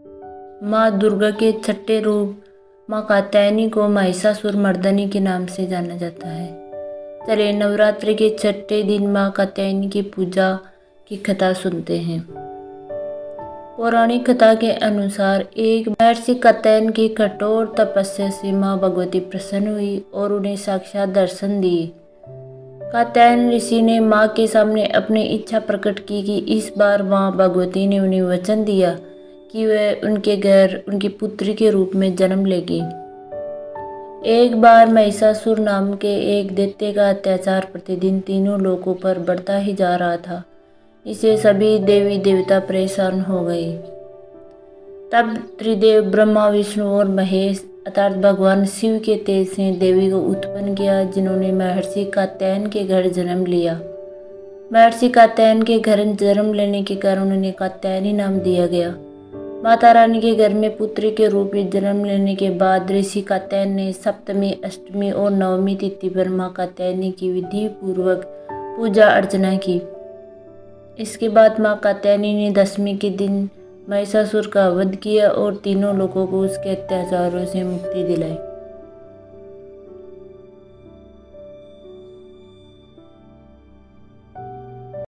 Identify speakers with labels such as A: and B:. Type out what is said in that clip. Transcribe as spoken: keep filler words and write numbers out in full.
A: माँ दुर्गा के छठे रूप माँ कात्यायनी को महिषासुर मर्दनी के नाम से जाना जाता है। चलिए नवरात्रि के छठे दिन माँ कात्यायनी की पूजा की कथा सुनते हैं। पौराणिक कथा के अनुसार एक महर्षि कात्यायन की कठोर तपस्या से माँ भगवती प्रसन्न हुई और उन्हें साक्षात दर्शन दिए। कात्यायन ऋषि ने माँ के सामने अपनी इच्छा प्रकट की कि इस बार माँ भगवती ने उन्हें वचन दिया कि वह उनके घर उनकी पुत्री के रूप में जन्म लेगी। एक बार महिषासुर नाम के एक दैत्य का अत्याचार प्रतिदिन तीनों लोकों पर बढ़ता ही जा रहा था। इसे सभी देवी देवता परेशान हो गए। तब त्रिदेव ब्रह्मा विष्णु और महेश अर्थात भगवान शिव के तेज से देवी को उत्पन्न किया, जिन्होंने महर्षि कात्यायन के घर जन्म लिया। महर्षि कात्यायन के घर जन्म लेने के कारण उन्हें कात्यायनी नाम दिया गया। माता रानी के घर में पुत्री के रूप में जन्म लेने के बाद ऋषि कात्यायन ने सप्तमी, अष्टमी और नवमी तिथि पर माँ कात्यायनी की विधि पूर्वक पूजा अर्चना की। इसके बाद माँ कात्यायनी ने दशमी के दिन महिषासुर का वध किया और तीनों लोगों को उसके अत्याचारों से मुक्ति दिलाई।